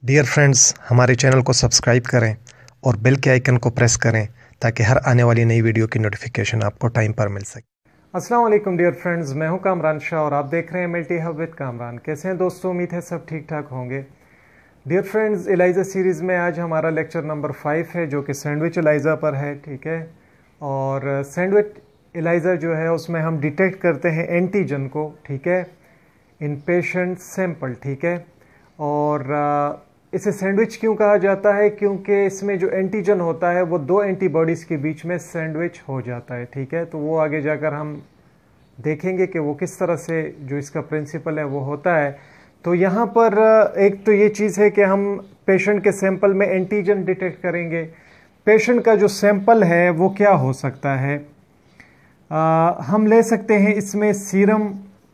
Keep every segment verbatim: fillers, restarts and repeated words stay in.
Dear friends, हमारे channel को subscribe करें और बेल के आइकन को प्रेस करें ताकि हर आने वाली नई वीडियो की नोटिफिकेशन आपको टाइम पर मिल सके। अस्सलाम वालेकुम डियर फ्रेंड्स, मैं हूं कामरान शाह और आप देख रहे हैं मल्टी हब विद कामरान। कैसे हैं दोस्तों? उम्मीद है सब ठीक ठाक होंगे। डियर फ्रेंड्स, एलाइजा सीरीज़ में आज हमारा लेक्चर नंबर फाइव है जो कि सैंडविच एलाइजा पर है। ठीक है, और सैंडविच एलाइजा जो है उसमें हम डिटेक्ट करते हैं एंटीजन को, ठीक है, इन पेशेंट सैंपल। ठीक है, और इसे सैंडविच क्यों कहा जाता है? क्योंकि इसमें जो एंटीजन होता है वो दो एंटीबॉडीज़ के बीच में सैंडविच हो जाता है। ठीक है, तो वो आगे जाकर हम देखेंगे कि वो किस तरह से जो इसका प्रिंसिपल है वो होता है। तो यहाँ पर एक तो ये चीज़ है कि हम पेशेंट के सैंपल में एंटीजन डिटेक्ट करेंगे। पेशेंट का जो सैंपल है वो क्या हो सकता है? आ, हम ले सकते हैं इसमें सीरम,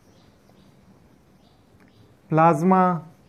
प्लाज्मा,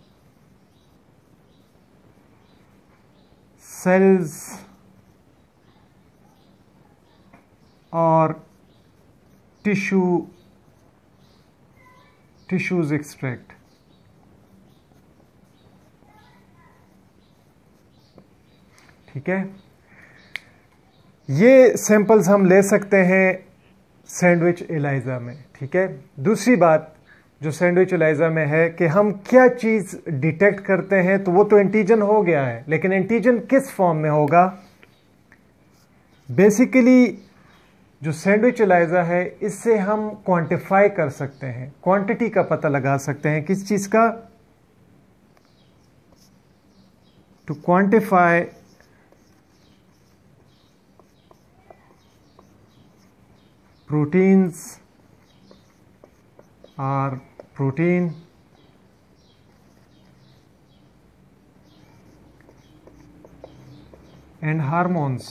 सेल्स और टिश्यू टिश्यूज एक्सट्रैक्ट। ठीक है, ये सैंपल्स हम ले सकते हैं सैंडविच एलाइजा में। ठीक है, दूसरी बात जो सैंडविच एलाइजा में है कि हम क्या चीज़ डिटेक्ट करते हैं, तो वो तो एंटीजन हो गया है, लेकिन एंटीजन किस फॉर्म में होगा? बेसिकली जो सैंडविच एलाइजा है इससे हम क्वांटिफाई कर सकते हैं, क्वांटिटी का पता लगा सकते हैं। किस चीज़ का? To quantify proteins or protein and hormones.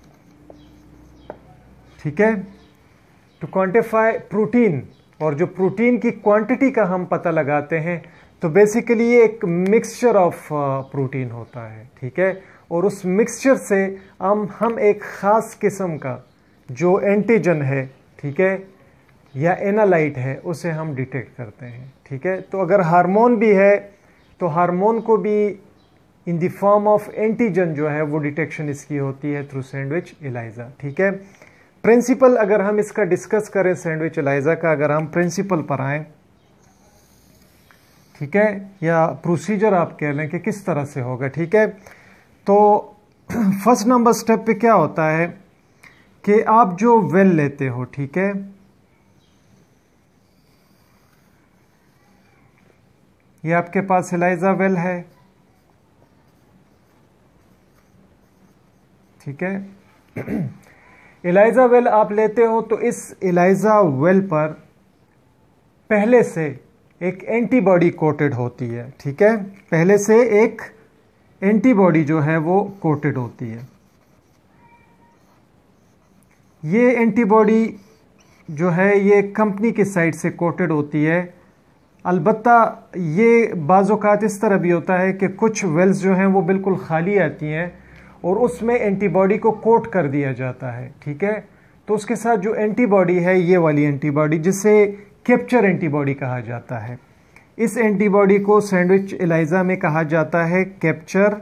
ठीक है, टू क्वांटिफाई प्रोटीन, और जो प्रोटीन की क्वांटिटी का हम पता लगाते हैं, तो बेसिकली ये एक मिक्सचर ऑफ प्रोटीन होता है। ठीक है, और उस मिक्सचर से हम हम एक ख़ास किस्म का जो एंटीजन है, ठीक है, या एनालाइट है, उसे हम डिटेक्ट करते हैं। ठीक है, तो अगर हार्मोन भी है तो हार्मोन को भी in the form of antigen जो है वो डिटेक्शन इसकी होती है थ्रू सैंडविच एलाइजा। ठीक है, प्रिंसिपल अगर हम इसका डिस्कस करें सैंडविच एलाइजा का, अगर हम प्रिंसिपल पर आए, ठीक है, या प्रोसीजर आप कह लें कि किस तरह से होगा। ठीक है, तो फर्स्ट नंबर स्टेप पे क्या होता है कि आप जो वेल लेते हो, ठीक है, ये आपके पास एलाइजा वेल है। ठीक है, एलाइजा वेल आप लेते हो तो इस एलाइजा वेल पर पहले से एक एंटीबॉडी कोटेड होती है। ठीक है, पहले से एक एंटीबॉडी जो है वो कोटेड होती है। ये एंटीबॉडी जो है ये कंपनी की साइड से कोटेड होती है। अलबत्ता ये बाज़-औक़ात इस तरह भी होता है कि कुछ वेल्स जो हैं वो बिल्कुल खाली आती हैं और उसमें एंटीबॉडी को कोट कर दिया जाता है। ठीक है, तो उसके साथ जो एंटीबॉडी है, ये वाली एंटीबॉडी, जिसे कैप्चर एंटीबॉडी कहा जाता है, इस एंटीबॉडी को सैंडविच एलाइजा में कहा जाता है कैप्चर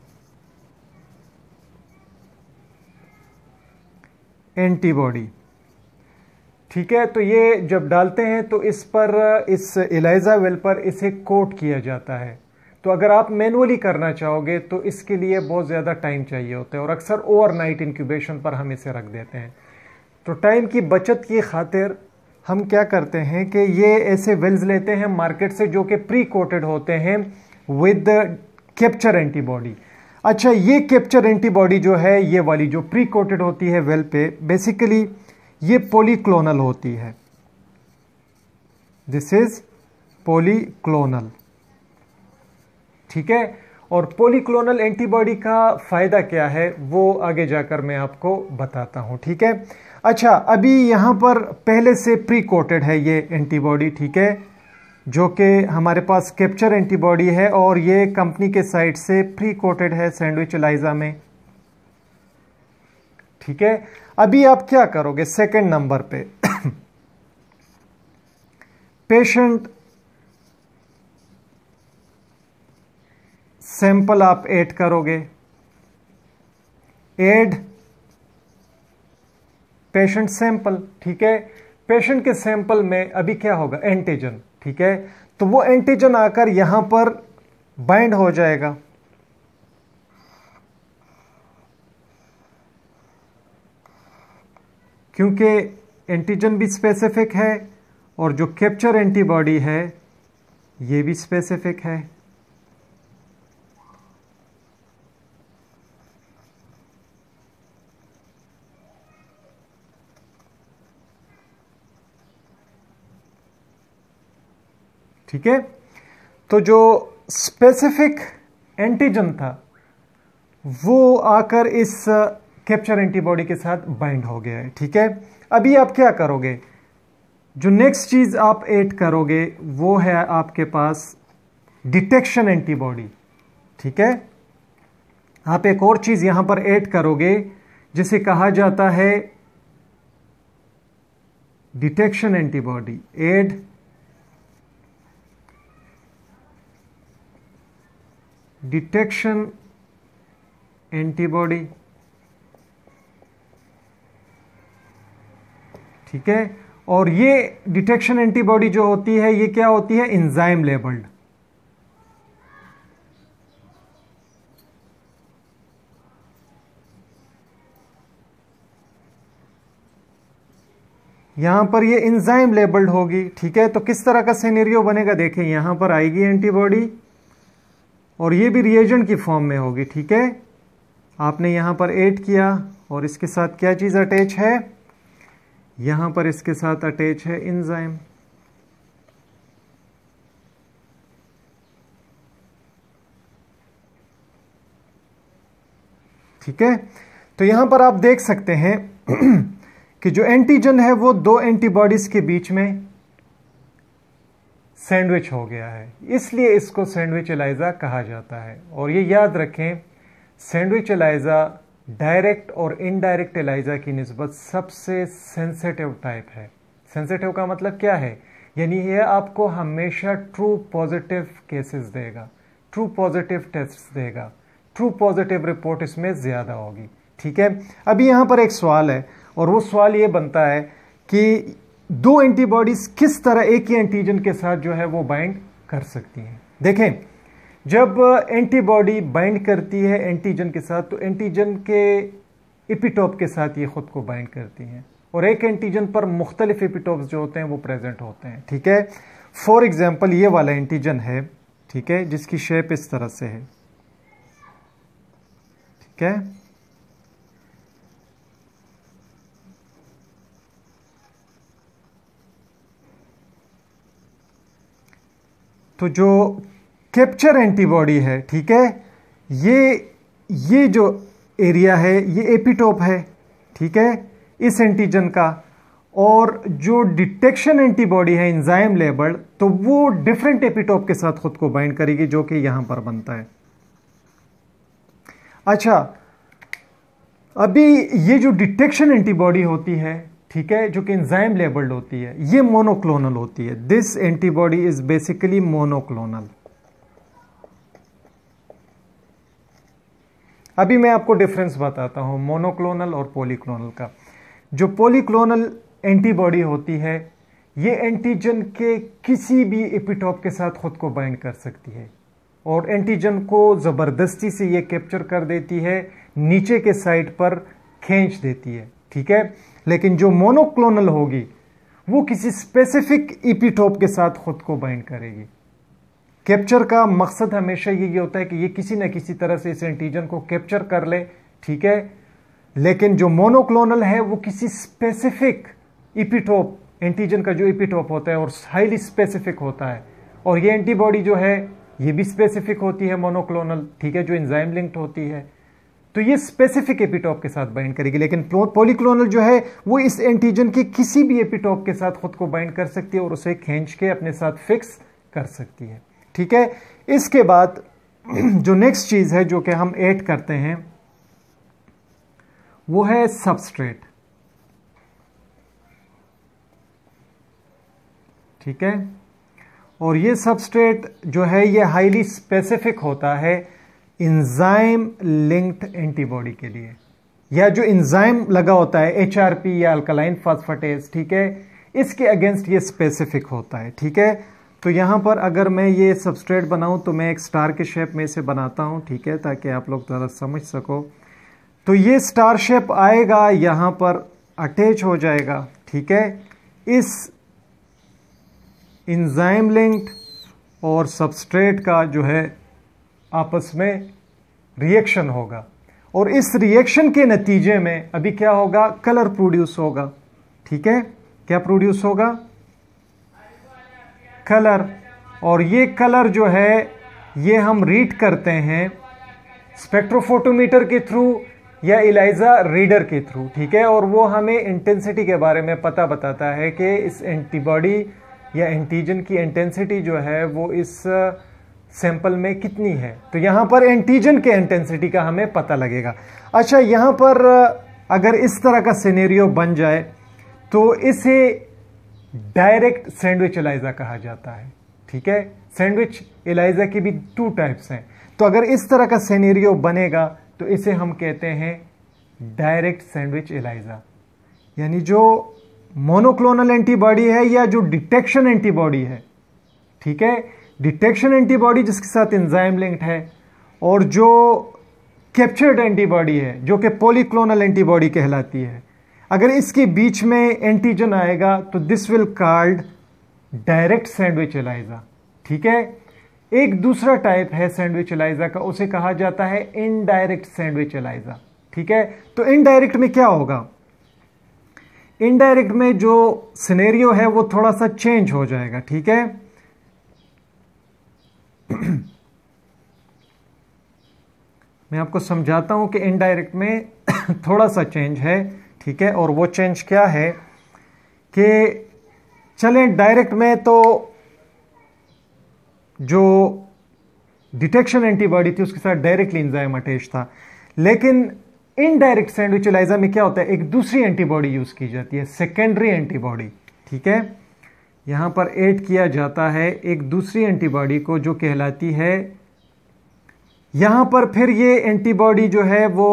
एंटीबॉडी। ठीक है, तो ये जब डालते हैं तो इस पर, इस एलाइजा वेल पर इसे कोट किया जाता है। तो अगर आप मैनुअली करना चाहोगे तो इसके लिए बहुत ज़्यादा टाइम चाहिए होता है और अक्सर ओवरनाइट इंक्यूबेशन पर हम इसे रख देते हैं। तो टाइम की बचत की खातिर हम क्या करते हैं कि ये ऐसे वेल्स लेते हैं मार्केट से जो कि प्री कोटेड होते हैं विद कैप्चर एंटीबॉडी। अच्छा, ये कैप्चर एंटीबॉडी जो है, ये वाली जो प्री कोटेड होती है वेल पे, बेसिकली ये पॉलीक्लोनल होती है। This is polyclonal. ठीक है, और पॉलीक्लोनल एंटीबॉडी का फ़ायदा क्या है वो आगे जाकर मैं आपको बताता हूं। ठीक है, अच्छा, अभी यहां पर पहले से प्री कोटेड है ये एंटीबॉडी। ठीक है, जो कि हमारे पास कैप्चर एंटीबॉडी है और ये कंपनी के साइड से प्री कोटेड है सैंडविच एलाइजा में। ठीक है, अभी आप क्या करोगे? सेकंड नंबर पे पेशेंट सैंपल आप ऐड करोगे, ऐड पेशेंट सैंपल, ठीक है। पेशेंट के सैंपल में अभी क्या होगा, एंटीजन, ठीक है। तो वो एंटीजन आकर यहां पर बाइंड हो जाएगा, क्योंकि एंटीजन भी स्पेसिफिक है और जो कैप्चर एंटीबॉडी है ये भी स्पेसिफिक है। ठीक है, तो जो स्पेसिफिक एंटीजन था वो आकर इस कैप्चर एंटीबॉडी के साथ बाइंड हो गया है, ठीक है। अभी आप क्या करोगे, जो नेक्स्ट चीज आप ऐड करोगे वो है आपके पास डिटेक्शन एंटीबॉडी, ठीक है। आप एक और चीज यहां पर ऐड करोगे जिसे कहा जाता है detection antibody, add detection antibody, ठीक है। और ये डिटेक्शन एंटीबॉडी जो होती है ये क्या होती है, एंजाइम लेबल्ड। यहां पर ये एंजाइम लेबल्ड होगी, ठीक है। तो किस तरह का सिनेरियो बनेगा, देखें यहां पर आएगी एंटीबॉडी और ये भी रिएजेंट की फॉर्म में होगी, ठीक है। आपने यहां पर ऐड किया और इसके साथ क्या चीज अटैच है, यहां पर इसके साथ अटैच है एंजाइम, ठीक है। तो यहां पर आप देख सकते हैं कि जो एंटीजन है वो दो एंटीबॉडीज के बीच में सैंडविच हो गया है, इसलिए इसको सैंडविच एलाइजा कहा जाता है। और ये याद रखें, सैंडविच एलाइजा डायरेक्ट और इनडायरेक्ट एलाइजा की निस्बत सबसे सेंसिटिव टाइप है। सेंसिटिव का मतलब क्या है, यानी ये आपको हमेशा ट्रू पॉजिटिव केसेस देगा, ट्रू पॉजिटिव टेस्ट देगा, ट्रू पॉजिटिव रिपोर्ट इसमें ज्यादा होगी, ठीक है। अभी यहां पर एक सवाल है और वो सवाल ये बनता है कि दो एंटीबॉडीज किस तरह एक ही एंटीजन के साथ जो है वो बाइंड कर सकती हैं। देखें, जब एंटीबॉडी बाइंड करती है एंटीजन के साथ तो एंटीजन के एपिटोप के साथ ये खुद को बाइंड करती हैं और एक एंटीजन पर मुख्तलिफ एपिटोप्स जो होते हैं वो प्रेजेंट होते हैं, ठीक है। फॉर एग्जाम्पल ये वाला एंटीजन है, ठीक है, जिसकी शेप इस तरह से है, ठीक है। तो जो कैप्चर एंटीबॉडी है, ठीक है, ये ये जो एरिया है ये एपिटोप है, ठीक है, इस एंटीजन का। और जो डिटेक्शन एंटीबॉडी है एंजाइम लेबल्ड, तो वो डिफरेंट एपिटोप के साथ खुद को बाइंड करेगी जो कि यहां पर बनता है। अच्छा, अभी ये जो डिटेक्शन एंटीबॉडी होती है, ठीक है, जो कि एंजाइम लेबल्ड होती है, ये मोनोक्लोनल होती है। This antibody is basically monoclonal. अभी मैं आपको डिफरेंस बताता हूं मोनोक्लोनल और पॉलीक्लोनल का। जो पॉलीक्लोनल एंटीबॉडी होती है ये एंटीजन के किसी भी एपिटोप के साथ खुद को बाइंड कर सकती है और एंटीजन को जबरदस्ती से ये कैप्चर कर देती है, नीचे के साइड पर खींच देती है, ठीक है। लेकिन जो मोनोक्लोनल होगी वो किसी स्पेसिफिक एपिटोप के साथ खुद को बाइंड करेगी। कैप्चर का मकसद हमेशा ये होता है कि ये किसी न किसी तरह से इस एंटीजन को कैप्चर कर ले, ठीक है। लेकिन जो मोनोक्लोनल है वो किसी स्पेसिफिक एपिटोप, एंटीजन का जो एपिटोप होता है और हाईली स्पेसिफिक होता है, और ये एंटीबॉडी जो है ये भी स्पेसिफिक होती है मोनोक्लोनल, ठीक है, जो एंजाइम लिंक्ड होती है, तो ये स्पेसिफिक एपिटोप के साथ बाइंड करेगी। लेकिन पॉलीक्लोनल जो है वो इस एंटीजन के किसी भी एपिटोप के साथ खुद को बाइंड कर सकती है और उसे खींच के अपने साथ फिक्स कर सकती है, ठीक है। इसके बाद जो नेक्स्ट चीज है जो कि हम ऐड करते हैं वो है सबस्ट्रेट, ठीक है। और ये सबस्ट्रेट जो है ये हाईली स्पेसिफिक होता है इंजाइम लिंक्ड एंटीबॉडी के लिए, या जो इंजाइम लगा होता है एच आर पी या अल्कलाइन फास्फेटेज, ठीक है, इसके अगेंस्ट ये स्पेसिफिक होता है, ठीक है। तो यहां पर अगर मैं ये सबस्ट्रेट बनाऊं तो मैं एक स्टार के शेप में से बनाता हूं, ठीक है, ताकि आप लोग ज़रा समझ सको। तो ये स्टार शेप आएगा, यहां पर अटैच हो जाएगा, ठीक है, इस इंजाइम लिंक्ड और सबस्ट्रेट का जो है आपस में रिएक्शन होगा, और इस रिएक्शन के नतीजे में अभी क्या होगा, कलर प्रोड्यूस होगा, ठीक है। क्या प्रोड्यूस होगा, कलर। और ये कलर जो है ये हम रीड करते हैं स्पेक्ट्रोफोटोमीटर के थ्रू या इलाइजा रीडर के थ्रू, ठीक है, और वो हमें इंटेंसिटी के बारे में पता बताता है कि इस एंटीबॉडी या एंटीजन की इंटेंसिटी जो है वो इस सैंपल में कितनी है। तो यहां पर एंटीजन के इंटेंसिटी का हमें पता लगेगा। अच्छा, यहां पर अगर इस तरह का सिनेरियो बन जाए तो इसे डायरेक्ट सैंडविच एलाइजा कहा जाता है, ठीक है। सैंडविच एलाइजा की भी टू टाइप्स हैं। तो अगर इस तरह का सिनेरियो बनेगा तो इसे हम कहते हैं डायरेक्ट सैंडविच एलाइजा, यानी जो मोनोक्लोनल एंटीबॉडी है या जो डिटेक्शन एंटीबॉडी है, ठीक है, डिटेक्शन एंटीबॉडी जिसके साथ एंजाइम लिंक्ड है, और जो कैप्चर्ड एंटीबॉडी है जो कि पॉलीक्लोनल एंटीबॉडी कहलाती है, अगर इसके बीच में एंटीजन आएगा तो this will called direct sandwich ELISA, ठीक है। एक दूसरा टाइप है सैंडविच एलाइजा का, उसे कहा जाता है इनडायरेक्ट सैंडविच एलाइजा, ठीक है। तो इनडायरेक्ट में क्या होगा, इनडायरेक्ट में जो सिनेरियो है वो थोड़ा सा चेंज हो जाएगा, ठीक है। मैं आपको समझाता हूं कि इनडायरेक्ट में थोड़ा सा चेंज है, ठीक है। और वो चेंज क्या है कि चलें डायरेक्ट में तो जो डिटेक्शन एंटीबॉडी थी उसके साथ डायरेक्टली एंजाइम अटैच था, लेकिन इनडायरेक्ट सैंडविच एलाइजा में क्या होता है, एक दूसरी एंटीबॉडी यूज की जाती है, सेकेंडरी एंटीबॉडी, ठीक है। यहां पर ऐड किया जाता है एक दूसरी एंटीबॉडी को जो कहलाती है, यहां पर फिर ये एंटीबॉडी जो है वो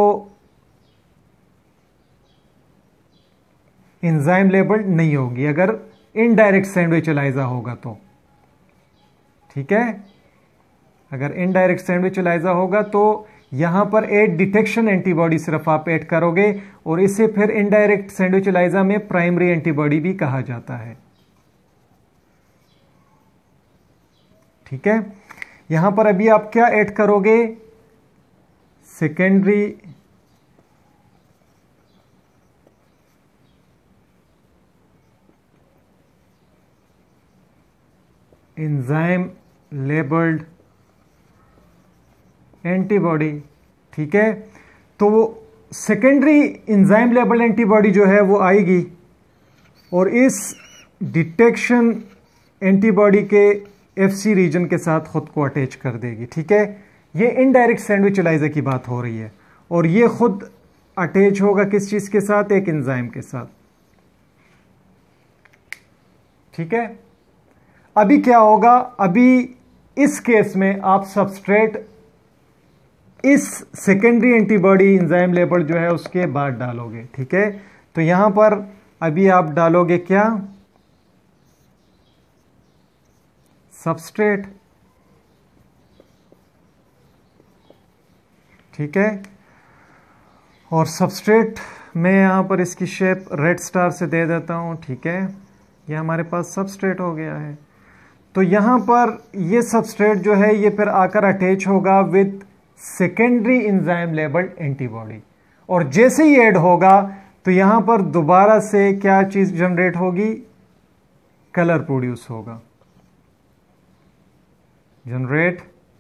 एंजाइम लेबल्ड नहीं होगी अगर इनडायरेक्ट सैंडविच एलाइजा होगा तो, ठीक है। अगर इनडायरेक्ट सैंडविच एलाइजा होगा तो यहां पर एड डिटेक्शन एंटीबॉडी सिर्फ आप ऐड करोगे, और इसे फिर इनडायरेक्ट सैंडविच एलाइजा में प्राइमरी एंटीबॉडी भी कहा जाता है, ठीक है। यहां पर अभी आप क्या ऐड करोगे, सेकेंडरी एंजाइम लेबल्ड एंटीबॉडी, ठीक है। तो वो सेकेंडरी एंजाइम लेबल्ड एंटीबॉडी जो है वो आएगी और इस डिटेक्शन एंटीबॉडी के एफसी रीजन के साथ खुद को अटैच कर देगी, ठीक है। ये इनडायरेक्ट सैंडविच एलाइजा की बात हो रही है, और ये खुद अटैच होगा किस चीज के साथ, एक एंजाइम के साथ, ठीक है। अभी क्या होगा, अभी इस केस में आप सबस्ट्रेट इस सेकेंडरी एंटीबॉडी एंजाइम लेबल जो है उसके बाद डालोगे, ठीक है। तो यहां पर अभी आप डालोगे क्या, सबस्ट्रेट, ठीक है। और सबस्ट्रेट मैं यहां पर इसकी शेप रेड स्टार से दे देता हूं, ठीक है। यह हमारे पास सबस्ट्रेट हो गया है। तो यहां पर ये सबस्ट्रेट जो है ये फिर आकर अटैच होगा with secondary enzyme labelled antibody, और जैसे ही ऐड होगा तो यहां पर दोबारा से क्या चीज जनरेट होगी, कलर प्रोड्यूस होगा, जनरेट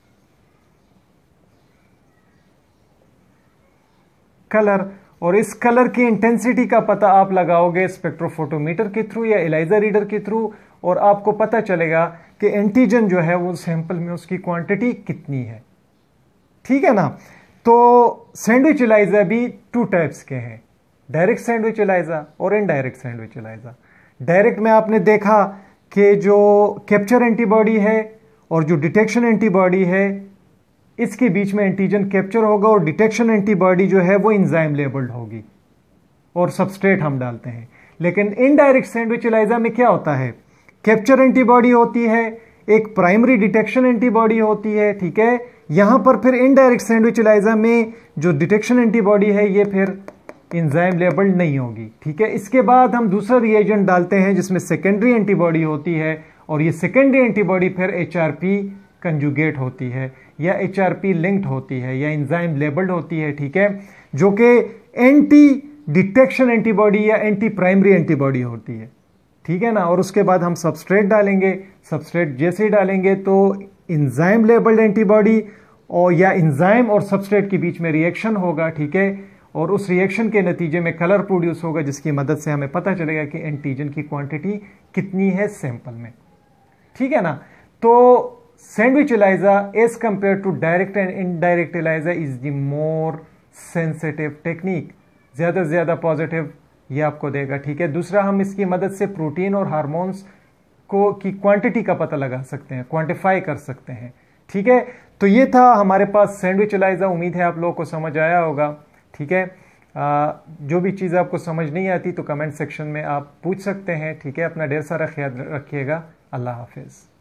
कलर। और इस कलर की इंटेंसिटी का पता आप लगाओगे स्पेक्ट्रोफोटोमीटर के थ्रू या एलाइजा रीडर के थ्रू, और आपको पता चलेगा कि एंटीजन जो है वो सैंपल में उसकी क्वांटिटी कितनी है, ठीक है ना। तो सैंडविच एलाइजा भी टू टाइप्स के हैं, डायरेक्ट सैंडविच एलाइजा और इनडायरेक्ट सैंडविच एलाइजा। डायरेक्ट में आपने देखा कि जो कैप्चर एंटीबॉडी है और जो डिटेक्शन एंटीबॉडी है इसके बीच में एंटीजन कैप्चर होगा और डिटेक्शन एंटीबॉडी जो है वो एंजाइम लेबल्ड होगी और सबस्ट्रेट हम डालते हैं। लेकिन इनडायरेक्ट सैंडविच एलाइजा में क्या होता है, कैप्चर एंटीबॉडी होती है, एक प्राइमरी डिटेक्शन एंटीबॉडी होती है, ठीक है। यहां पर फिर इनडायरेक्ट सैंडविच एलाइजा में जो डिटेक्शन एंटीबॉडी है ये फिर एंजाइम लेबल्ड नहीं होगी, ठीक है। इसके बाद हम दूसरा रिएजेंट डालते हैं जिसमें सेकेंडरी एंटीबॉडी होती है और ये सेकेंडरी एंटीबॉडी फिर एचआरपी कंजुगेट होती है या एचआरपी लिंक्ड होती है या एंजाइम लेबल्ड होती है, ठीक है, जो कि एंटी डिटेक्शन एंटीबॉडी या एंटी प्राइमरी एंटीबॉडी होती है, ठीक है ना। और उसके बाद हम सबस्ट्रेट डालेंगे, सबस्ट्रेट जैसे ही डालेंगे तो एंजाइम लेबल्ड एंटीबॉडी और या एंजाइम और सबस्ट्रेट के बीच में रिएक्शन होगा, ठीक है, और उस रिएक्शन के नतीजे में कलर प्रोड्यूस होगा जिसकी मदद से हमें पता चलेगा कि एंटीजन की क्वांटिटी कितनी है सैंपल में, ठीक है ना। तो sandwich ELISA as compare to direct and indirect ELISA is the more sensitive technique, ज्यादा से ज्यादा पॉजिटिव ये आपको देगा, ठीक है। दूसरा, हम इसकी मदद से प्रोटीन और हार्मोन्स को की क्वांटिटी का पता लगा सकते हैं, क्वांटिफाई कर सकते हैं, ठीक है। तो ये था हमारे पास सैंडविच एलाइजा। उम्मीद है आप लोगों को समझ आया होगा, ठीक है। आ, जो भी चीज़ आपको समझ नहीं आती तो कमेंट सेक्शन में आप पूछ सकते हैं, ठीक है। अपना ढेर सारा ख्याल रखिएगा। अल्लाह हाफिज़।